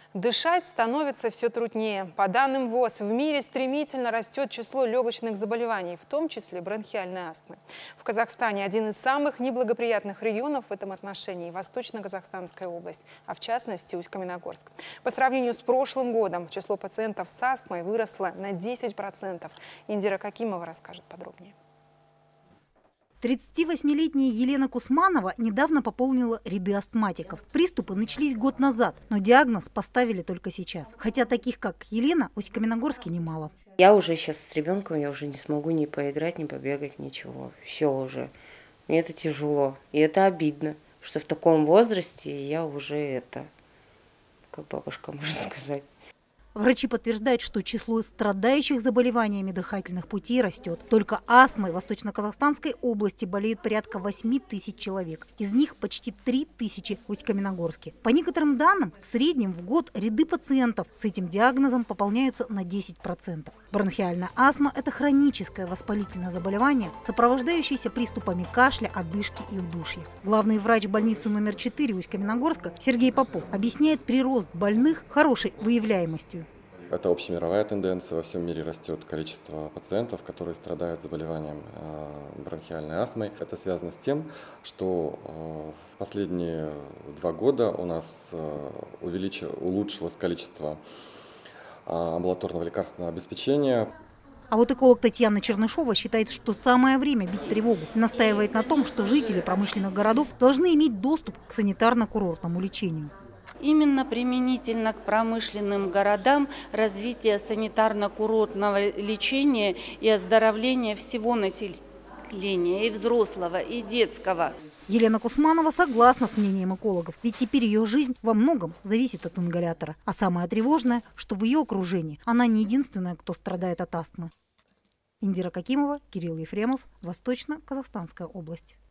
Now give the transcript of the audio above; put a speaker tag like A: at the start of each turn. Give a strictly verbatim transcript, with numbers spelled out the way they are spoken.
A: Дышать становится все труднее. По данным ВОЗ, в мире стремительно растет число легочных заболеваний, в том числе бронхиальной астмы. В Казахстане один из самых неблагоприятных регионов в этом отношении – Восточно-Казахстанская область, а в частности Усть-Каменогорск. По сравнению с прошлым годом число пациентов с астмой выросло на десять процентов. Индира Какимова расскажет подробнее.
B: тридцативосьмилетняя Елена Кусманова недавно пополнила ряды астматиков. Приступы начались год назад, но диагноз поставили только сейчас. Хотя таких, как Елена, в Усть-Каменогорске немало.
C: Я уже сейчас с ребенком, я уже не смогу ни поиграть, ни побегать, ничего. Все уже. Мне это тяжело. И это обидно, что в таком возрасте я уже это, как бабушка может сказать.
B: Врачи подтверждают, что число страдающих заболеваниями дыхательных путей растет. Только астмой в Восточно-Казахстанской области болеют порядка восьми тысяч человек. Из них почти три тысячи в Усть-Каменогорске. По некоторым данным, в среднем в год ряды пациентов с этим диагнозом пополняются на десять процентов. Бронхиальная астма – это хроническое воспалительное заболевание, сопровождающееся приступами кашля, одышки и удушья. Главный врач больницы номер четыре Усть-Каменогорска Сергей Попов объясняет прирост больных хорошей выявляемостью.
D: Это общемировая тенденция. Во всем мире растет количество пациентов, которые страдают заболеванием бронхиальной астмой. Это связано с тем, что в последние два года у нас увеличилось, улучшилось количество амбулаторного лекарственного обеспечения.
B: А вот эколог Татьяна Чернышова считает, что самое время бить тревогу. Настаивает на том, что жители промышленных городов должны иметь доступ к санитарно-курортному лечению.
E: Именно применительно к промышленным городам развитие санитарно-курортного лечения и оздоровления всего населения, и взрослого, и детского.
B: Елена Кусманова согласна с мнением экологов, ведь теперь ее жизнь во многом зависит от ингалятора. А самое тревожное, что в ее окружении она не единственная, кто страдает от астмы. Индира Какимова, Кирилл Ефремов, Восточно-Казахстанская область.